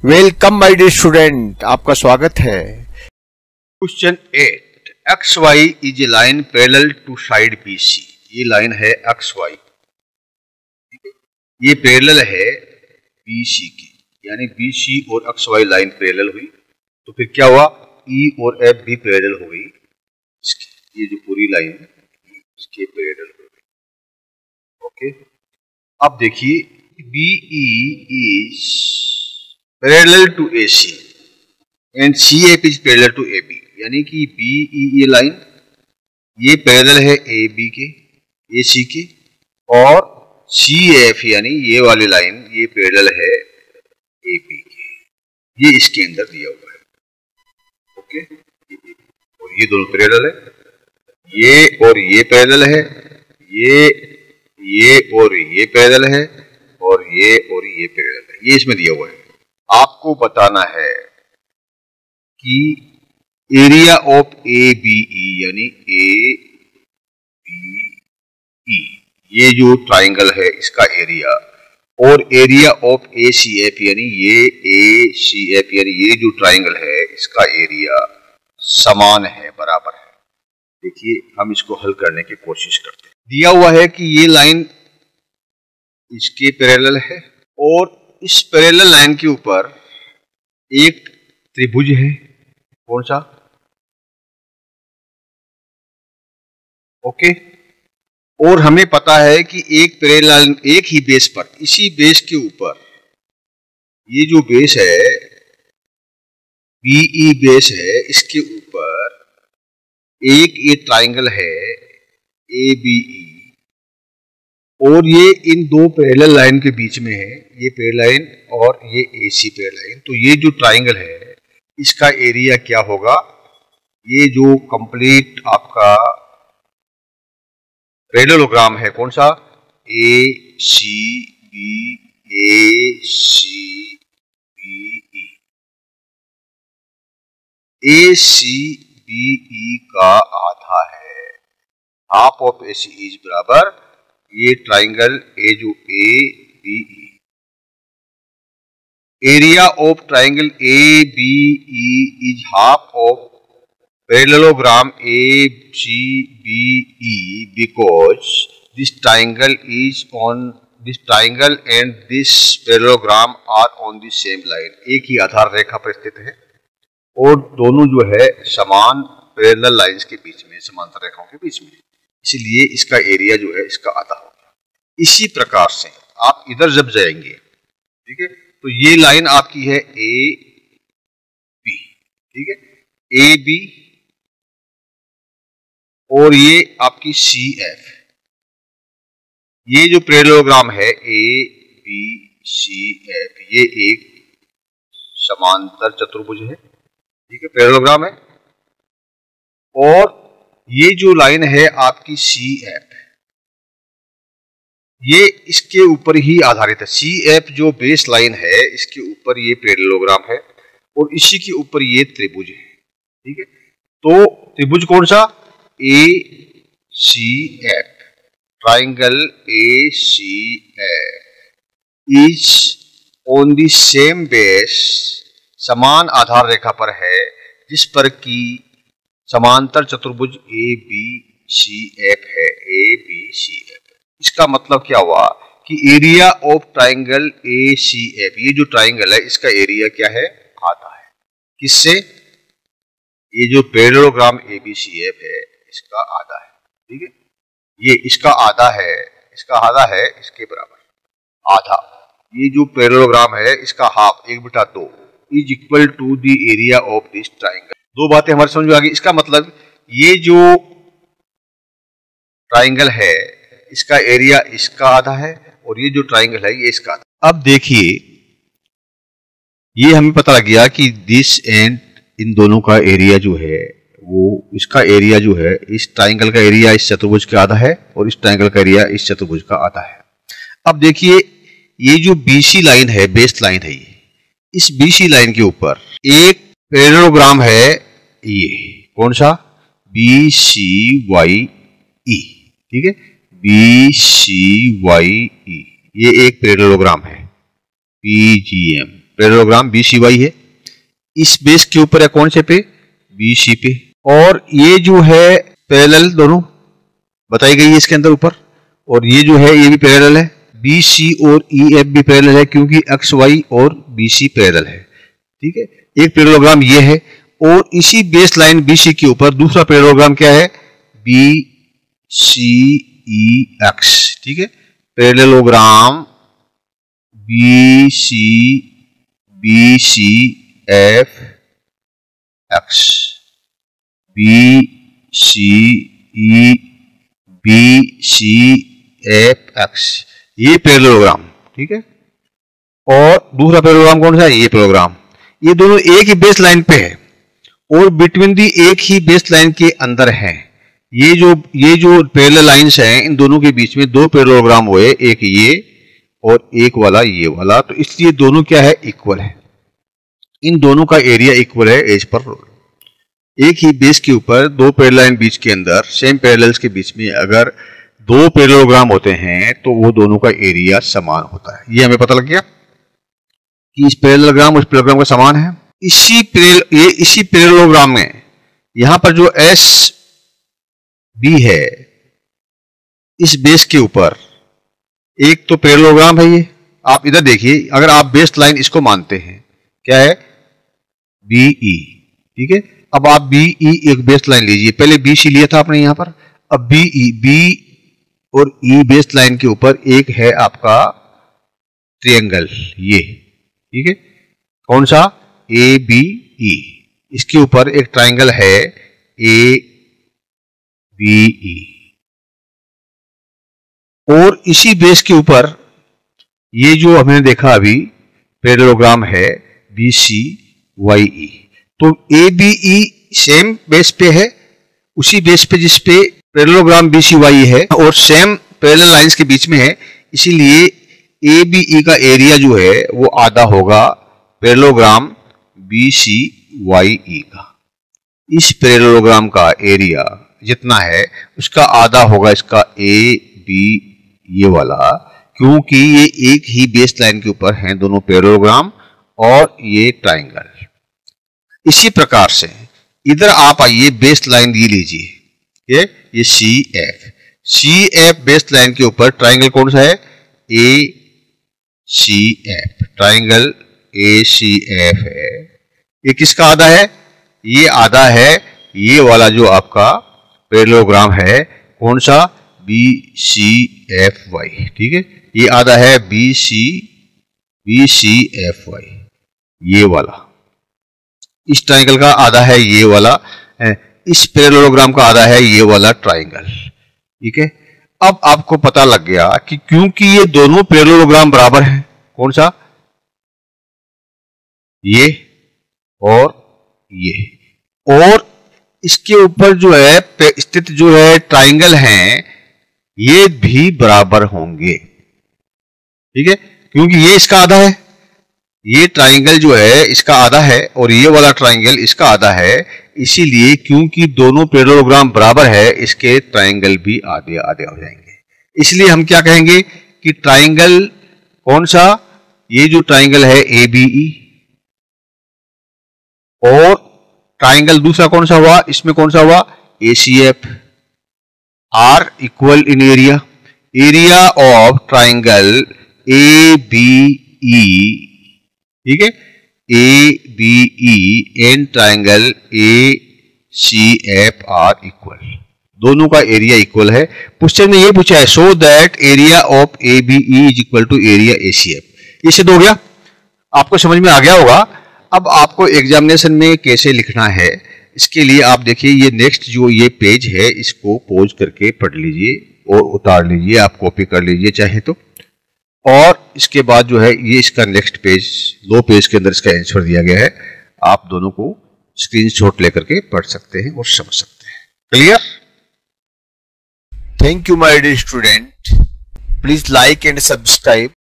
Welcome my dear student, आपका स्वागत है। Question 8, XY is a line parallel to side BC। ये line है XY, ये पैरेलल है BC की, यानी BC और XY लाइन पैरेलल हुई तो फिर क्या हुआ, E और F भी पैरेलल हो गई। ये जो पूरी लाइन है इसके पैरेलल हो गई। ओके, अब देखिए BE is parallel to AC and CF is parallel to AB, यानी कि BE ये लाइन ये पैरेलल है AB के, AC के, और CF यानी ये वाली लाइन ये पैरेलल है AB के। ये इसके अंदर दिया हुआ है। ओके, और ये दोनों पैरेलल है, ये और ये पैरेलल है, ये और ये पैरेलल है, और ये पैरेलल है। ये इसमें दिया हुआ है। आपको बताना है कि एरिया ऑफ ABE यानी ABE ये जो ट्राइंगल है इसका एरिया, और एरिया ऑफ ACF यानी ये ACF यानी ये जो ट्राइंगल है इसका एरिया समान है, बराबर है। देखिए हम इसको हल करने की कोशिश करते हैं। दिया हुआ है कि ये लाइन इसके पैरेलल है और इस पैरेलल लाइन के ऊपर एक त्रिभुज है। कौन सा? ओके, और हमें पता है कि एक पैरेलल एक ही बेस पर, इसी बेस के ऊपर, ये जो बेस है BE बेस है, इसके ऊपर एक ये ट्राइंगल है ABE, और ये इन दो पैरेलल लाइन के बीच में है, ये पैरेलल लाइन और ये AC पैरेलल लाइन। तो ये जो ट्राइंगल है इसका एरिया क्या होगा, ये जो कंप्लीट आपका पैरेललोग्राम है, कौन सा, ACBE ACBE का आधा है, हाफ ऑफ AC इज बराबर ये ट्राइंगल ए जो ABE, area of triangle ABE is half of parallelogram ACBE because this triangle and this parallelogram are on the same line। एक ही आधार रेखा पर स्थित है और दोनों जो है समान पैरेलल लाइंस के बीच में, समांतर रेखाओं के बीच में, इसलिए इसका एरिया जो है इसका आधा हो गया। इसी प्रकार से आप इधर जब जाएंगे, ठीक है, तो ये लाइन आपकी है AB, ठीक है, AB, और ये आपकी CF। ये जो पैरेललोग्राम है ABCF ये एक समांतर चतुर्भुज है, ठीक है, पैरेललोग्राम है, और ये जो लाइन है आपकी CF ये इसके ऊपर ही आधारित है। CF जो बेस लाइन है इसके ऊपर ये पैरेललोग्राम है और इसी के ऊपर ये त्रिभुज है, ठीक है। तो त्रिभुज कौन सा, ACF, triangle ACF is on the same base, समान आधार रेखा पर है जिस पर की समांतर चतुर्भुज ABCF है, ABCF। इसका मतलब क्या हुआ कि एरिया ऑफ ट्राइंगल ACF, ये जो ट्राइंगल है इसका एरिया क्या है, आधा है। किससे? ये जो पैरेललोग्राम ABCF है इसका आधा है, ठीक है, ये इसका आधा है, इसका आधा है, इसके बराबर आधा। ये जो पैरेललोग्राम है इसका half, 1/2 is equal to the area of this triangle. दो बातें हमारे समझ में आ गई। इसका मतलब ये जो ट्राइंगल है इसका एरिया इसका आधा है और ये जो ट्राइंगल है ये इसका आधा। अब देखिए ये हमें पता लग गया कि दिस एंड इन दोनों का एरिया जो है वो, इसका एरिया जो है इस ट्राइंगल का एरिया इस चतुर्भुज का आधा है और इस ट्राइंगल का एरिया इस चतुर्भुज का आधा है। अब देखिए ये जो BC लाइन है, बेस लाइन है, ये इस BC लाइन के ऊपर एक पैरेललोग्राम है, ये कौन सा, BCYE, ठीक है, BCYE, ये एक पैरेललोग्राम है, PGM। पैरेललोग्राम BCY है, इस बेस के ऊपर है कौन से पे, BC पे, और ये जो है पैरेलल दोनों बताई गई है इसके अंदर ऊपर, और ये जो है ये भी पैरेलल है, BC और EF भी पैरेलल है क्योंकि XY और BC पैरेलल है। ठीक है, एक पैरेललोग्राम ये है, और इसी बेस लाइन BC के ऊपर दूसरा पैरेललोग्राम क्या है, BCEX। ठीक है, पैरेललोग्राम BCFX, BCFX, ये पैरेललोग्राम। ठीक है, और दूसरा पैरेललोग्राम कौन सा है, ये पैरेललोग्राम। ये दोनों एक ही बेस लाइन पे है और बिटवीन दी एक ही बेस लाइन के अंदर है। ये जो पैरेलल लाइंस हैं, इन दोनों के बीच में दो पैरेललोग्राम हुए, एक ये और एक वाला ये वाला, तो इसलिए दोनों क्या है, इक्वल है। इन दोनों का एरिया इक्वल है एज पर रोल। एक ही बेस के ऊपर दो पैरेलल लाइन बीच के अंदर, सेम पैरेलल्स के बीच में अगर दो पैरेललोग्राम होते हैं तो वो दोनों का एरिया समान होता है। ये हमें पता लग गया कि इस पैरेललोग्राम उस पैरेललोग्राम का समान है। इसी पैरेललोग्राम में यहां पर जो SB है, इस बेस के ऊपर एक तो पैरेललोग्राम है, ये आप इधर देखिए, अगर आप बेस लाइन इसको मानते हैं, क्या है, BE। ठीक है, अब आप BE एक बेस लाइन लीजिए, पहले BC लिया था आपने यहां पर, अब BE, B और E बेस लाइन के ऊपर एक है आपका ट्रायंगल ये। ठीक है, कौन सा, ABE, इसके ऊपर एक ट्रायंगल है ABE, और इसी बेस के ऊपर ये जो हमने देखा अभी पैरेललोग्राम है BCYE। तो ABE सेम बेस पे है, उसी बेस पे जिस पे पैरेललोग्राम BCYE है और सेम पैरेलल लाइंस के बीच में है, इसीलिए ABE का एरिया जो है वो आधा होगा पैरेललोग्राम BCYE का। इस पैरेललोग्राम का एरिया जितना है उसका आधा होगा इसका AB ये वाला, क्योंकि ये एक ही बेस लाइन के ऊपर हैं दोनों पैरेललोग्राम और ये ट्रायंगल। इसी प्रकार से इधर आप आइए, बेस लाइन ये लीजिए, ये CF बेस लाइन के ऊपर ट्रायंगल कौन सा है, ACF, ट्रायंगल ACF है। ये किसका आधा है, ये आधा है ये वाला जो आपका पैरेललोग्राम है, कौन सा, BCFY। ठीक है, ये आधा है BCFY ये वाला, इस ट्रायंगल का आधा है ये वाला, इस पैरेललोग्राम का आधा है ये वाला ट्रायंगल। ठीक है, अब आपको पता लग गया कि क्योंकि ये दोनों पैरेललोग्राम बराबर हैं, कौन सा, ये और ये, और इसके ऊपर जो है स्थित जो है ट्रायंगल हैं, ये भी बराबर होंगे। ठीक है, क्योंकि ये इसका आधा है, ये ट्रायंगल जो है इसका आधा है और ये वाला ट्रायंगल इसका आधा है, इसीलिए क्योंकि दोनों पैरेललोग्राम बराबर है, इसके ट्रायंगल भी आधे आधे हो जाएंगे। इसलिए हम क्या कहेंगे कि ट्रायंगल कौन सा, ये जो ट्रायंगल है ABE, और ट्रायंगल दूसरा कौन सा हुआ, इसमें कौन सा हुआ, ACF, are equal in area, area of triangle ABE। ठीक है, ABE and triangle ACF are equal, दोनों का एरिया इक्वल है। क्वेश्चन में ये पूछा है, so that area of ABE is equal to area ACF। ये सिद्ध हो गया, आपको समझ में आ गया होगा। अब आपको एग्जामिनेशन में कैसे लिखना है, इसके लिए आप देखिए, ये नेक्स्ट जो ये पेज है इसको पॉज करके पढ़ लीजिए और उतार लीजिए, आप कॉपी कर लीजिए चाहे तो, और इसके बाद जो है ये इसका नेक्स्ट पेज, 2 पेज के अंदर इसका आंसर दिया गया है, आप दोनों को स्क्रीनशॉट लेकर के पढ़ सकते हैं और समझ सकते हैं। Clear? Thank you, my dear student. Please like and subscribe